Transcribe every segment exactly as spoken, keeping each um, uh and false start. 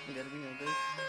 गर्मी हो गई।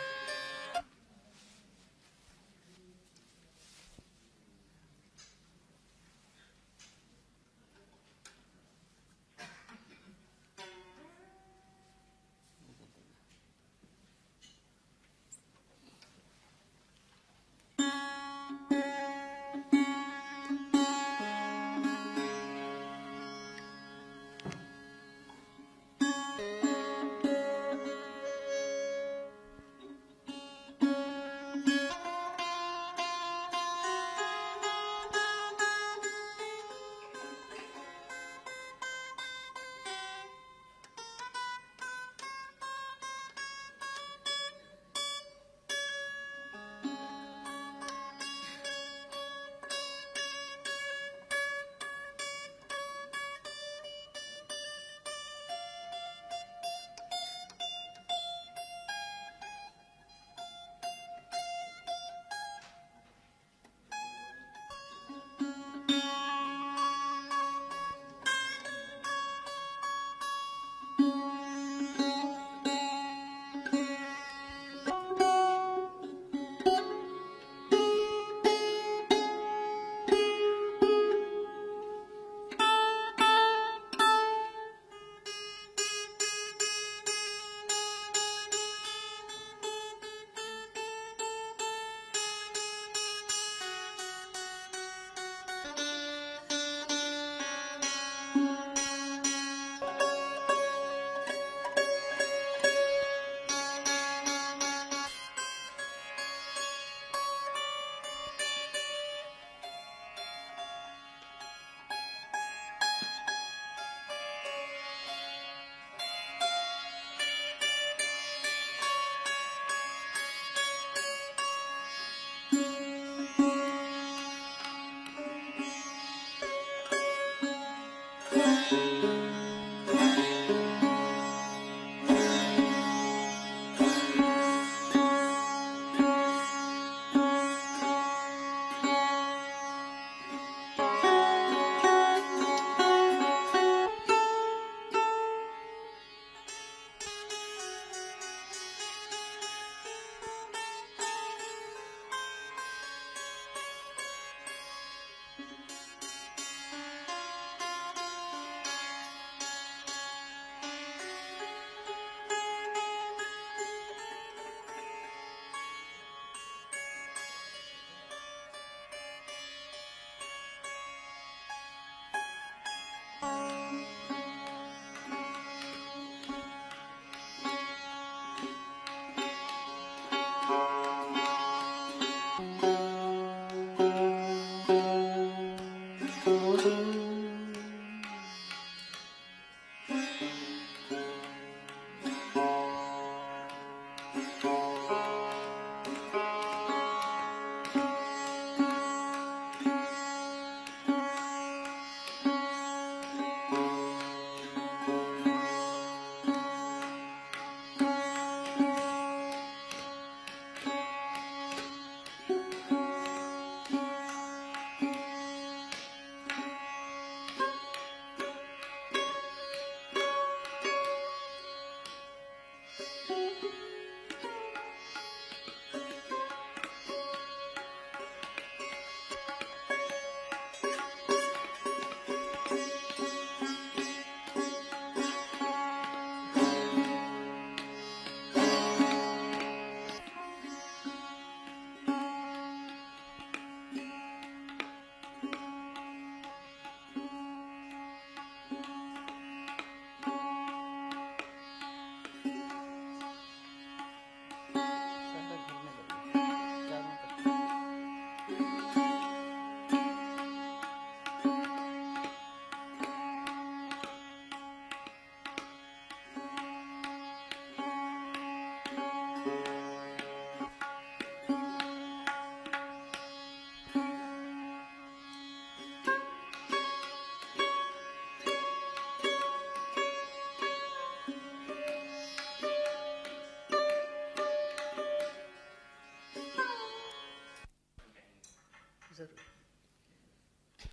जरूर।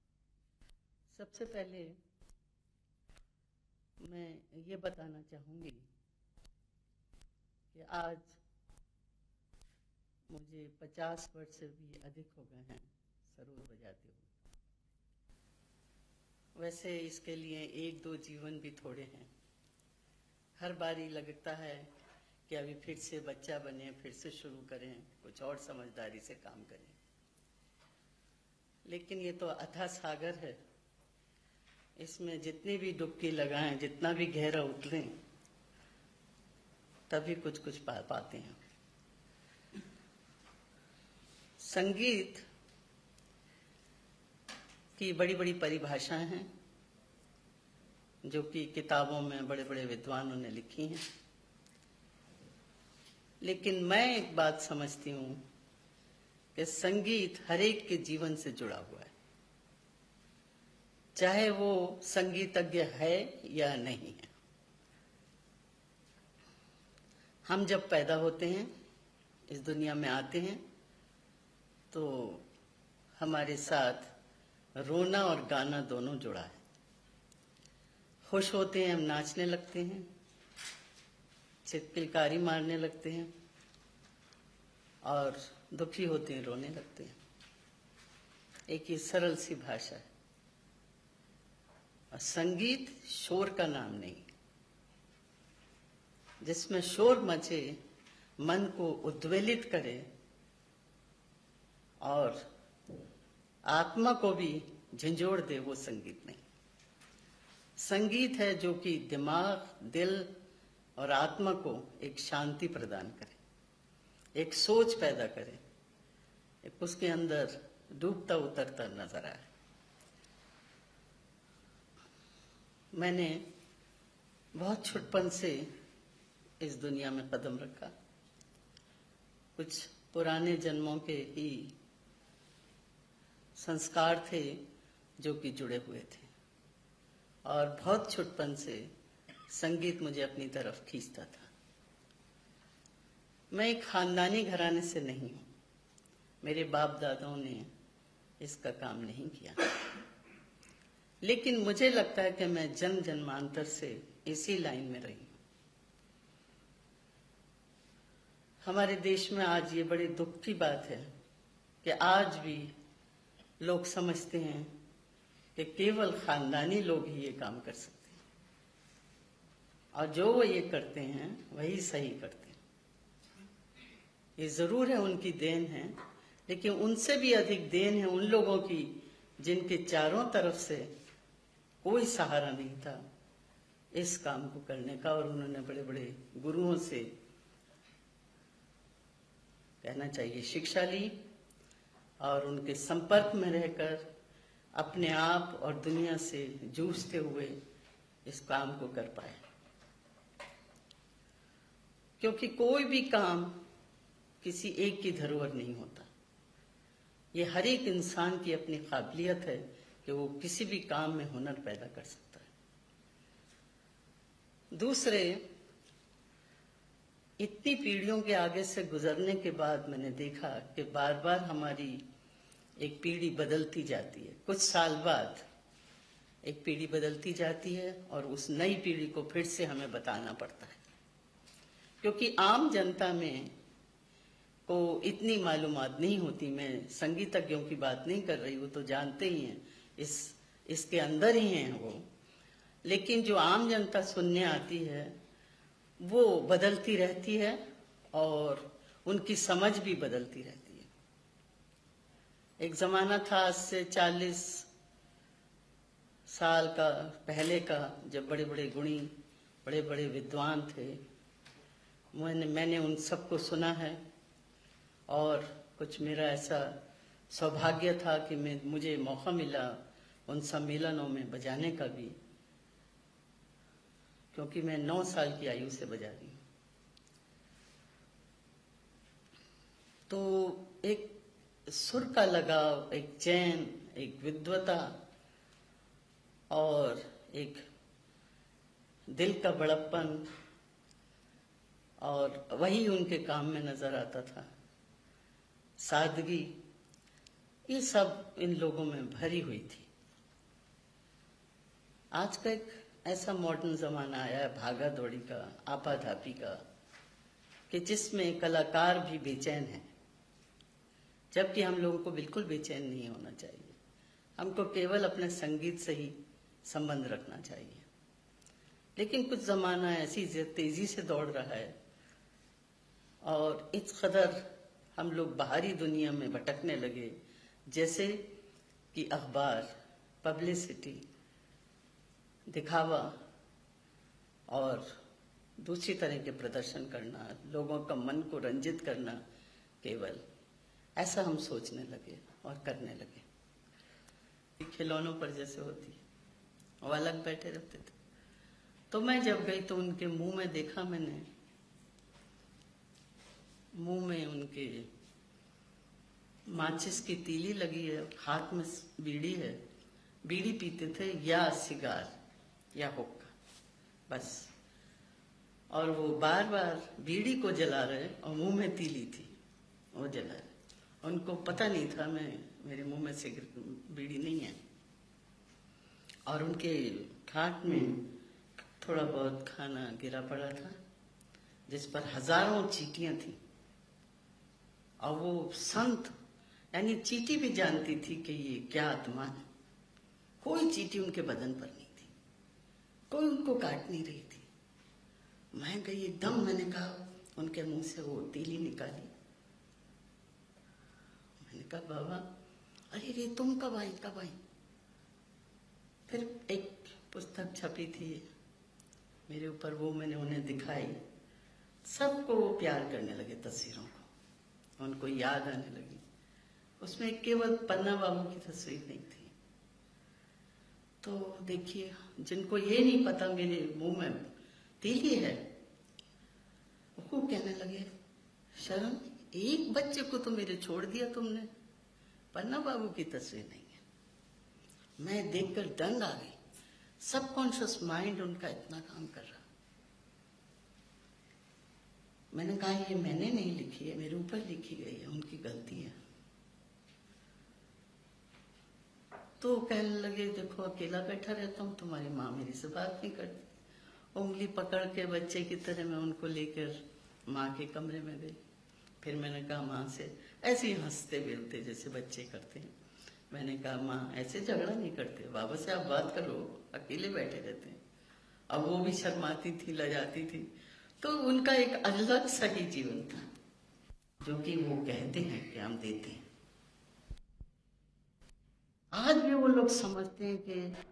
सबसे पहले मैं ये बताना चाहूँगी कि आज मुझे पचास वर्ष से भी अधिक हो गए हैं सरोद बजाते हुए। वैसे इसके लिए एक दो जीवन भी थोड़े हैं। हर बारी लगता है कि अभी फिर से बच्चा बने, फिर से शुरू करें, कुछ और समझदारी से काम करें। लेकिन ये तो अथाह सागर है, इसमें जितनी भी डुबकी लगाएं, जितना भी गहरा उतरें, तभी कुछ कुछ पा पाते हैं। संगीत की बड़ी बड़ी परिभाषाएं हैं जो कि किताबों में बड़े बड़े विद्वानों ने लिखी हैं, लेकिन मैं एक बात समझती हूं कि संगीत हर एक के जीवन से जुड़ा हुआ है, चाहे वो संगीतज्ञ है या नहीं है। हम जब पैदा होते हैं, इस दुनिया में आते हैं, तो हमारे साथ रोना और गाना दोनों जुड़ा है। खुश होते हैं हम नाचने लगते हैं, चिल्कारी मारने लगते हैं, और दुखी होते हैं रोने लगते हैं। एक ये सरल सी भाषा है। और संगीत शोर का नाम नहीं, जिसमें शोर मचे, मन को उद्वेलित करे और आत्मा को भी झंझोड़ दे, वो संगीत नहीं। संगीत है जो कि दिमाग, दिल और आत्मा को एक शांति प्रदान करे, एक सोच पैदा करे, एक उसके अंदर डूबता उतरता नजर आए। मैंने बहुत छुटपन से इस दुनिया में कदम रखा। कुछ पुराने जन्मों के ही संस्कार थे जो कि जुड़े हुए थे, और बहुत छुटपन से संगीत मुझे अपनी तरफ खींचता था। मैं एक खानदानी घराने से नहीं हूं, मेरे बाप दादाओं ने इसका काम नहीं किया, लेकिन मुझे लगता है कि मैं जन्म जन्मांतर से इसी लाइन में रही हूं। हमारे देश में आज ये बड़े दुख की बात है कि आज भी लोग समझते हैं कि केवल खानदानी लोग ही ये काम कर सकते हैं, और जो वो ये करते हैं वही सही करते हैं। ये जरूर है उनकी देन है, लेकिन उनसे भी अधिक देन है उन लोगों की जिनके चारों तरफ से कोई सहारा नहीं था इस काम को करने का, और उन्होंने बड़े बड़े गुरुओं से, कहना चाहिए, शिक्षा ली, और उनके संपर्क में रहकर अपने आप और दुनिया से जूझते हुए इस काम को कर पाए। क्योंकि कोई भी काम किसी एक की धरोहर नहीं होता। ये हर एक इंसान की अपनी काबिलियत है कि वो किसी भी काम में हुनर पैदा कर सकता है। दूसरे, इतनी पीढ़ियों के आगे से गुजरने के बाद मैंने देखा कि बार बार हमारी एक पीढ़ी बदलती जाती है। कुछ साल बाद एक पीढ़ी बदलती जाती है और उस नई पीढ़ी को फिर से हमें बताना पड़ता है, क्योंकि आम जनता में को इतनी मालूमात नहीं होती। मैं संगीतज्ञों की बात नहीं कर रही, वो तो जानते ही हैं, इस इसके अंदर ही हैं वो, लेकिन जो आम जनता सुनने आती है वो बदलती रहती है और उनकी समझ भी बदलती रहती है। एक जमाना था आज से चालीस साल का पहले का, जब बड़े बड़े गुणी, बड़े बड़े विद्वान थे। मैंने मैंने उन सबको सुना है, और कुछ मेरा ऐसा सौभाग्य था कि मैं मुझे मौका मिला उन सम्मेलनों में बजाने का भी, क्योंकि मैं नौ साल की आयु से बजा रही हूँ। तो एक सुर का लगाव, एक चैन, एक विद्वता और एक दिल का बड़प्पन, और वही उनके काम में नजर आता था। सादगी, ये सब इन लोगों में भरी हुई थी। आज का एक ऐसा मॉडर्न जमाना आया है, भागा दौड़ी का, आपाधापी का, कि जिसमें कलाकार भी बेचैन है, जबकि हम लोगों को बिल्कुल बेचैन नहीं होना चाहिए। हमको केवल अपने संगीत से ही संबंध रखना चाहिए। लेकिन कुछ ज़माना ऐसी तेज़ी से दौड़ रहा है और इस कदर हम लोग बाहरी दुनिया में भटकने लगे, जैसे कि अखबार, पब्लिसिटी, दिखावा और दूसरी तरह के प्रदर्शन करना, लोगों का मन को रंजित करना, केवल ऐसा हम सोचने लगे और करने लगे। खिलौनों पर जैसे होती है, वो अलग बैठे रहते थे। तो मैं जब गई तो उनके मुंह में देखा, मैंने मुंह में उनके माचिस की तीली लगी है, हाथ में बीड़ी है, बीड़ी पीते थे या सिगार या हुक्का, बस। और वो बार बार बीड़ी को जला रहे और मुंह में तीली थी, वो जला रहे। उनको पता नहीं था मैं मेरे मुंह में सिगरेट बीड़ी नहीं है। और उनके खाट में थोड़ा बहुत खाना गिरा पड़ा था, जिस पर हजारों चींटियां थी। और वो संत, यानी चींटी भी जानती थी कि ये क्या आत्मा है। कोई चींटी उनके बदन पर नहीं थी, कोई उनको काट नहीं रही थी। मैं गई एकदम, मैंने कहा, उनके मुंह से वो तीली निकाली। मैंने कहा, बाबा, अरे रे तुम कब आई कब आई? फिर एक पुस्तक छपी थी मेरे ऊपर, वो मैंने उन्हें दिखाई। सबको वो प्यार करने लगे, तस्वीरों को उनको याद आने लगी। उसमें केवल पन्ना बाबू की तस्वीर नहीं थी। तो देखिए, जिनको ये नहीं पता मेरे मुंह में तीली है, वो कहने लगे, शर्म, एक बच्चे को तो मेरे छोड़ दिया तुमने, पन्ना बाबू की तस्वीर नहीं है। मैं देखकर दंग आ गई। सबकॉन्शियस माइंड उनका इतना काम कर रहा। मैंने कहा, ये मैंने नहीं लिखी है, मेरे ऊपर लिखी गई है, उनकी गलती है। तो कहने लगे, देखो अकेला बैठा रहता हूँ, तुम्हारी माँ मेरी से बात नहीं करती। उंगली पकड़ के बच्चे की तरह मैं उनको लेकर माँ के कमरे में गई। फिर मैंने कहा माँ से, ऐसे ही हंसते बोलते जैसे बच्चे करते हैं, मैंने कहा, माँ ऐसे झगड़ा नहीं करते, बाबा से आप बात करो, अकेले बैठे रहते हैं। अब वो भी शर्माती थी, लजाती थी। तो उनका एक अलग सही जीवन था, जो कि वो कहते हैं कि हम देते हैं। आज भी वो लोग समझते हैं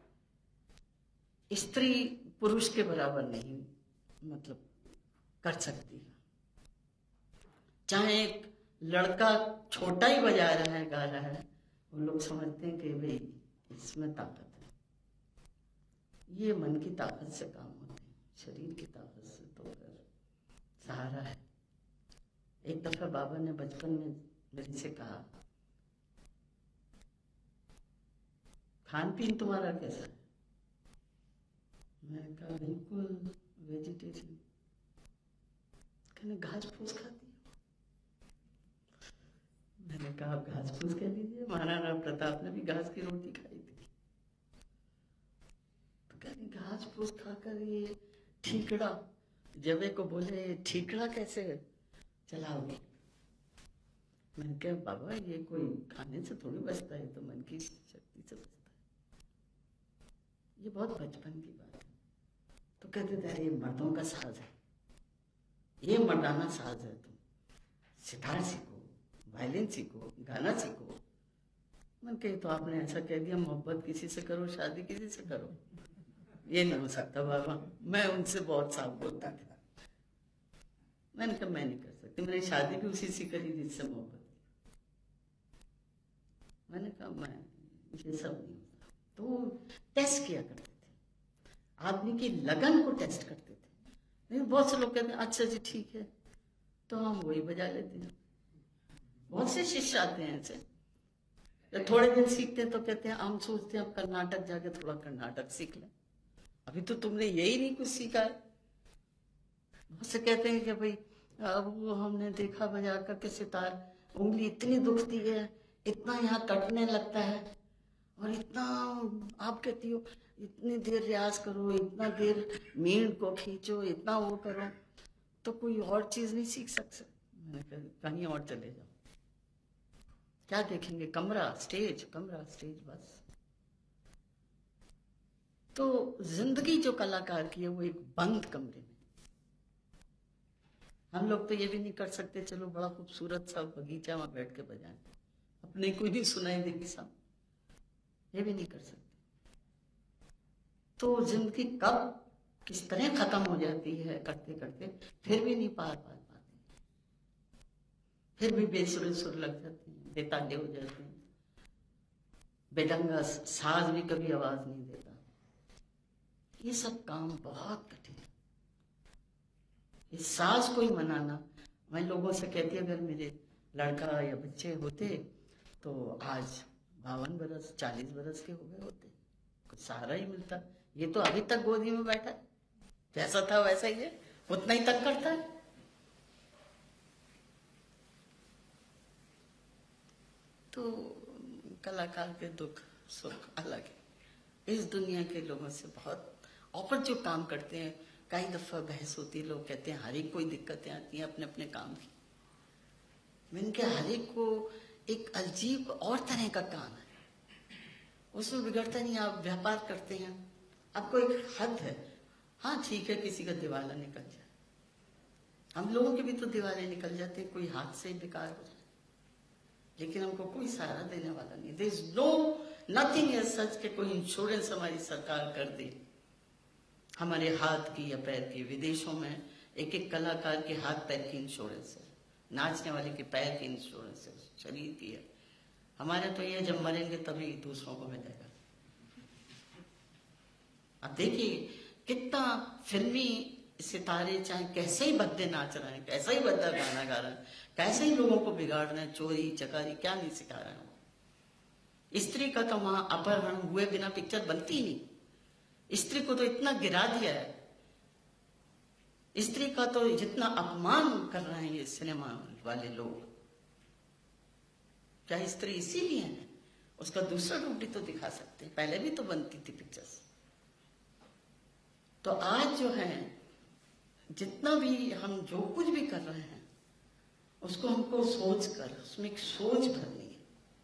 कि स्त्री पुरुष के बराबर नहीं, मतलब कर सकती है। चाहे एक लड़का छोटा ही बजा रहा है, गा रहा है, वो लोग समझते हैं कि भाई इसमें ताकत है। ये मन की ताकत से काम होते हैं, शरीर की ताकत से तो सहारा है। एक दफा बाबा ने बचपन में मेरे से कहा, खान पीन तुम्हारा कैसा है? मैंने कहा, बिल्कुल वेजिटेरियन। कहने, घास फूस खाती? मैंने कहा, आप घास फूस कह लीजिए, महाराणा प्रताप ने भी घास की रोटी खाई थी। तो कहने, घास फूस खाकर ये ठीकड़ा, जबे को बोले ठीकड़ा कैसे चलाओगे? मैंने कहा, बाबा ये कोई खाने से थोड़ी बचता है, तो मन की शक्ति से बचता है। ये बहुत बचपन की बात है। तो कहते थे, ये मर्दों का साज है, ये मर्दाना साज है, तुम सितार सीखो, वायलिन सीखो, गाना सीखो। मैंने कहा, तो आपने ऐसा कह दिया, मोहब्बत किसी से करो, शादी किसी से करो। ये नहीं हो सकता बाबा, मैं उनसे बहुत साफ बोलता था। मैंने कहा, मैं नहीं कर सकती, मैंने शादी भी उसी से करी जिससे मोहब्बत। मैंने कहा, मैं ये सब नहीं होता। तो टेस्ट किया करते थे, आदमी की लगन को टेस्ट करते थे। नहीं, बहुत से लोग कहते हैं, अच्छा जी ठीक है, तो हम वही बजा लेते हैं। बहुत से शिष्य आते हैं ऐसे, थोड़े दिन सीखते हैं तो कहते हैं, हम सोचते हैं अब कर्नाटक जाके थोड़ा कर्नाटक सीख लें, अभी तो तुमने यही नहीं कुछ सीखा है। बहुत से कहते हैं कि भाई अब वो हमने देखा बजा करके सितार, उंगली इतनी दुखती है, इतना यहाँ कटने लगता है, और इतना आप कहती हो इतनी देर रियाज करो, इतना देर मीण को खींचो, इतना वो करो, तो कोई और चीज नहीं सीख सकते। मैंने कहा कहीं और चले जाओ। क्या देखेंगे? कमरा, स्टेज, कमरा, स्टेज, बस। तो जिंदगी जो कलाकार की है वो एक बंद कमरे में। हम लोग तो ये भी नहीं कर सकते चलो बड़ा खूबसूरत सा बगीचा वहां बैठ के बजाएं, अपने कोई नहीं सुनाई देगी सब, ये भी नहीं कर सकते। तो जिंदगी कब किस तरह खत्म हो जाती है करते करते, फिर भी नहीं पार पा पाते, फिर भी बेसुर सुर लग जाते हैं, बेताले हो जाते हैं। बेढंगा साज भी कभी आवाज नहीं देता। ये सब काम बहुत कठिन है। इस साज को ही मनाना, मैं लोगों से कहती अगर मेरे लड़का या बच्चे होते तो आज बावन बरस चालीस बरस के हो गए होते, कुछ सहारा ही मिलता। ये तो अभी तक गोदी में बैठा है, जैसा था वैसा ही है, उतना ही तक करता है। तो कलाकार के दुख सुख अलग है इस दुनिया के लोगों से बहुत। और जो काम करते हैं, कई दफा बहस होती है, लोग कहते हैं हर एक कोई दिक्कतें आती हैं अपने अपने काम की। मैंने कहा हर एक को एक अजीब और तरह का काम है, उसमें बिगड़ता नहीं। आप व्यापार करते हैं, आपको एक हद है। हाँ ठीक है, किसी का दिवाला निकल जाए, हम लोगों के भी तो दिवाले निकल जाते हैं, कोई हाथ से बेकार हो जाए, लेकिन हमको कोई सहारा देने वाला नहीं। There is no nothing as such के कोई इंश्योरेंस हमारी सरकार कर दे हमारे हाथ की या पैर की। विदेशों में एक एक कलाकार के हाथ पैर की इंश्योरेंस है, नाचने वाले के पैर की इंश्योरेंस है, शरीर की है। हमारे तो ये जब मरेंगे तभी दूसरों को मिलेगा। अब देखिए कितना फिल्मी सितारे चाहे कैसे ही भद्दे नाच रहे हैं, कैसा ही भद्दा गाना गा रहे हैं, कैसे ही लोगों को बिगाड़ रहे हैं, चोरी चकारी क्या नहीं सिखा रहे हैं। स्त्री का तो वहां अपहरण हुए बिना पिक्चर बनती ही नहीं। स्त्री को तो इतना गिरा दिया है, स्त्री का तो जितना अपमान कर रहे हैं ये सिनेमा वाले लोग। क्या स्त्री इसीलिए है? उसका दूसरा रूप भी तो दिखा सकते हैं, पहले भी तो बनती थी पिक्चर्स। तो आज जो है जितना भी हम जो कुछ भी कर रहे हैं उसको हमको सोच कर उसमें एक सोच भरनी है।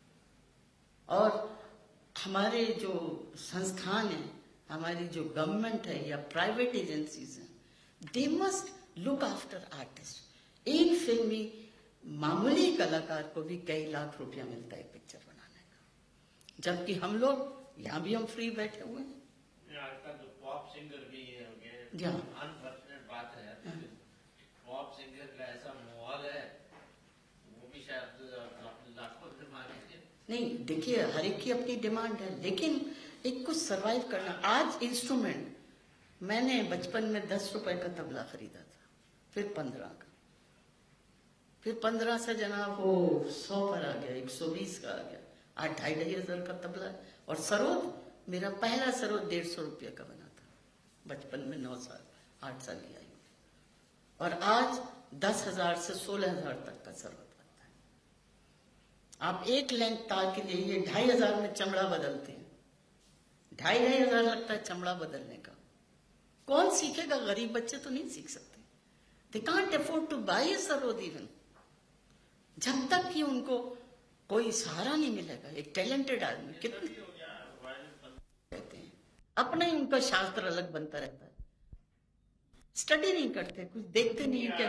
और हमारे जो संस्थान है, हमारी जो गवर्नमेंट है या प्राइवेट एजेंसीज हैं, they must look after artist. एक फिल्मी मामूली कलाकार को भी कई लाख रुपया मिलता है पिक्चर बनाने का, जबकि हम लोग यहाँ भी हम फ्री बैठे हुए हैं। आजकल जो पॉप सिंगर भी है, अनफॉर्चुनेट बात है, पॉप सिंगर का ऐसा माहौल है, वो भी शायद लाखों डिमांड है। नहीं देखिए, हर एक की अपनी डिमांड है, लेकिन एक कुछ सरवाइव करना। आज इंस्ट्रूमेंट, मैंने बचपन में दस रुपए का तबला खरीदा था, फिर पंद्रह का, फिर पंद्रह से जनाब वो सौ पर आ गया, एक सौ बीस का आ गया, आज ढाई ढाई हजार का तबला है। और सरोद, मेरा पहला सरोद डेढ़ सौ रुपये का बना था बचपन में, नौ साल आठ साल की आयु में। और आज दस हजार से सोलह हजार तक का सरोद बनता है। आप एक लेंथ तार के लिए ये ढाई हजार में चमड़ा बदलते हैं, ढाई ढाई हजार लगता है चमड़ा बदलने का। कौन सीखेगा? गरीब बच्चे तो नहीं सीख सकते। They can't afford to buy a sarod even, जब तक कि उनको कोई सहारा नहीं मिलेगा। एक टैलेंटेड आदमी कितने कहते हैं, अपना ही उनका शास्त्र अलग बनता रहता है, स्टडी नहीं करते, कुछ देखते नहीं क्या।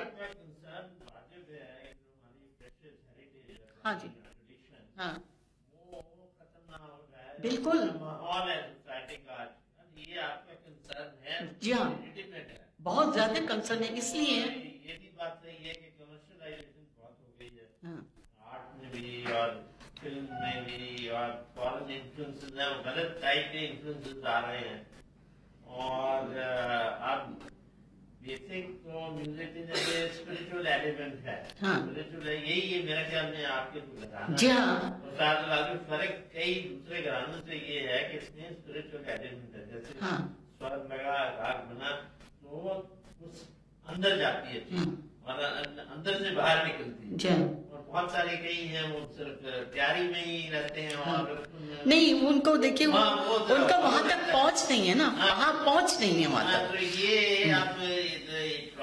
हाँ जी, हाँ बिल्कुल, ये आपका कंसर्न है। जी हाँ, बहुत ज्यादा कंसर्न है। इसलिए ये भी बात सही है कि कमर्शियलाइजेशन बहुत हो गई है, हाँ। आर्ट में भी और फिल्म में भी, और फॉरेन इन्फ्लुएंसेस हैं, गलत टाइप के इन्फ्लुएंसेस आ रहे हैं। और अब बेसिक तो म्यूजिक जैसे स्पिरिचुअल एलिमेंट है, हाँ। स्पिरिचुअल है, यही ये मेरे ख्याल में आपके घराना। जी हाँ, और साथ साथ फर्क कई दूसरे घरानों से ये है कि इसमें स्पिरिचुअल एलिमेंट है। जैसे हाँ। स्वर लगा, राग बना, तो वो उस अंदर जाती है चीज और अंदर से बाहर निकलती है। और बहुत सारे कई हैं वो सिर्फ तैयारी में ही रहते हैं। हाँ। और नहीं, उनको देखिए, उनका वहां तक पहुंच नहीं है ना, वहां पहुंच नहीं है वहां तक। तो ये आप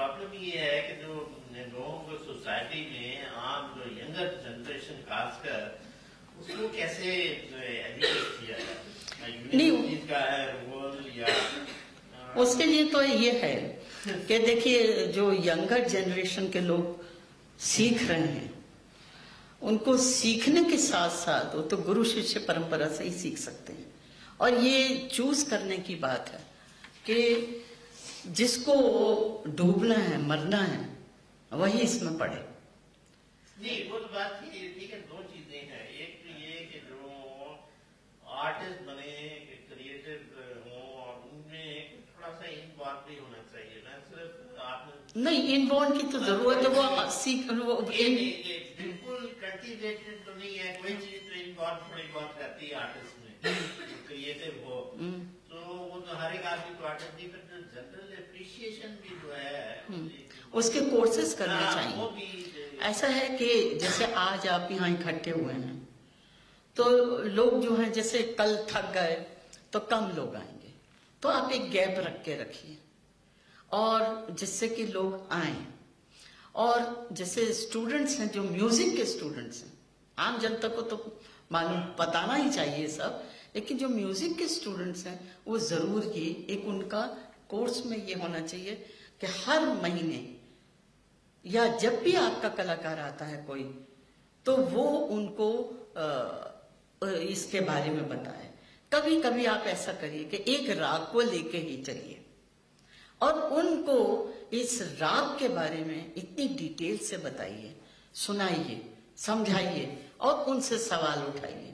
प्रॉब्लम ये है कि जो लोगों को सोसाइटी में आम जो यंगर जनरेशन खासकर उसको कैसे एजुकेट किया जाए, यूनिवर्सिटी का है रोल या उसके लिए तो ये है कि देखिए जो यंगर जनरेशन के लोग सीख रहे हैं उनको सीखने के साथ साथ वो तो गुरु शिष्य परंपरा से ही सीख सकते हैं। और ये चूज करने की बात है कि जिसको डूबना है मरना है वही इसमें पढ़े। नहीं वो तो बात ठीक है, दो चीजें हैं। एक तो ये कि जो आर्टिस्ट बने क्रिएटिव हो और उनमें थोड़ा सा इनवॉल्व भी होना चाहिए ना, सिर्फ आपने नहीं इनबॉर्न की तो जरूरत है, वो सीख वो बिल्कुल कल्टीवेटेड तो नहीं है कोई चीज, तो इनवॉल्व थोड़ी बहुत रहती है आर्टिस्ट में क्रिएटिव हो तो वो तो हर एक आदमी तो आर्टिस्ट नहीं, पर जनरल एप्रिसिएशन भी जो है उसके कोर्सेज करने चाहिए। ऐसा है कि जैसे आज आप यहाँ इकट्ठे हुए हैं तो लोग जो हैं जैसे कल थक गए तो कम लोग आएंगे, तो आप एक गैप रख के रखिए और जिससे कि लोग आए। और जैसे स्टूडेंट्स हैं जो म्यूजिक के स्टूडेंट्स हैं, आम जनता को तो मालूम बताना ही चाहिए सब, लेकिन जो म्यूजिक के स्टूडेंट्स हैं वो जरूर ही एक उनका कोर्स में ये होना चाहिए कि हर महीने या जब भी आपका कलाकार आता है कोई तो वो उनको आ, इसके बारे में बताए। कभी कभी आप ऐसा करिए कि एक राग को लेके ही चलिए और उनको इस राग के बारे में इतनी डिटेल से बताइए, सुनाइए, समझाइए और उनसे सवाल उठाइए।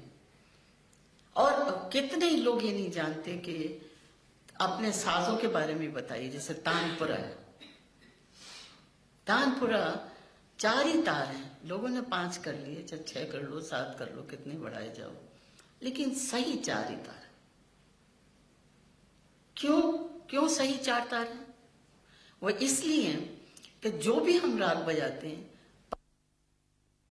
और कितने लोग ये नहीं जानते कि अपने साजों के बारे में बताइए। जैसे तानपुरा है, तानपुरा चार ही तार हैं, लोगों ने पांच कर लिए, चाहे छह कर लो, सात कर लो, कितने बढ़ाए जाओ, लेकिन सही चार ही तार। क्यों क्यों सही चार तार हैं? वो इसलिए कि जो भी हम राग बजाते हैं